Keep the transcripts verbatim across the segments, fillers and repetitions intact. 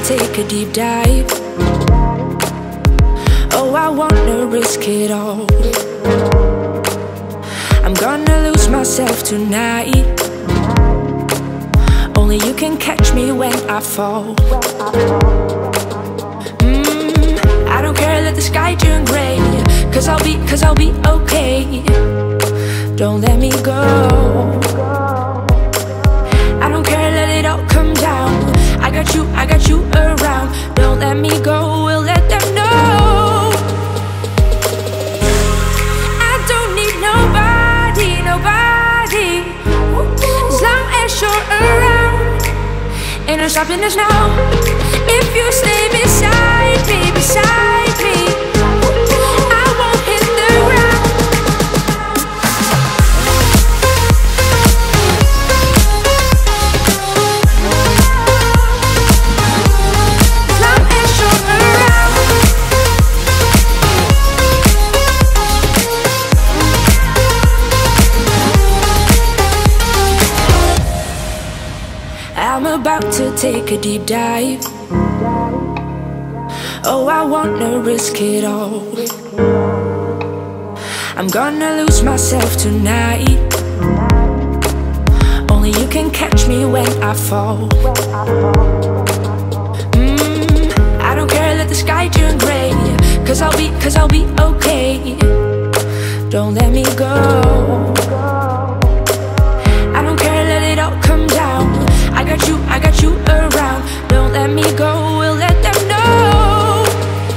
take a deep dive. Oh, I wanna risk it all. I'm gonna lose myself tonight. Only you can catch me when I fall. mm, I don't care, let the sky turn gray, Cause I'll be, cause I'll be okay. Don't let me go. I don't care, let it all come down. I got you, I got you around. Don't let me go, we'll let them know. I don't need nobody, nobody, as long as you're around. Ain't no stopping us now. If you stay beside me, beside me, I won't hit the ground. As long as you're around. I'm about to take a deep dive. Oh, I wanna risk it all. I'm gonna lose myself tonight. Only you can catch me when I fall. mm, I don't care, let the sky turn gray, Cause I'll be, cause I'll be okay. Don't let me go. I don't care, let it all come down. I got you, I got you around. Don't let me go, we'll let them know.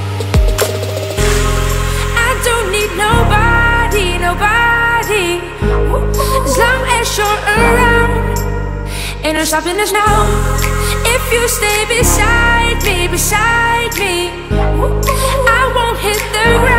I don't need nobody, nobody, as long as you're around. Ain't no stopping us now. If you stay beside me, beside me, I won't hit the ground.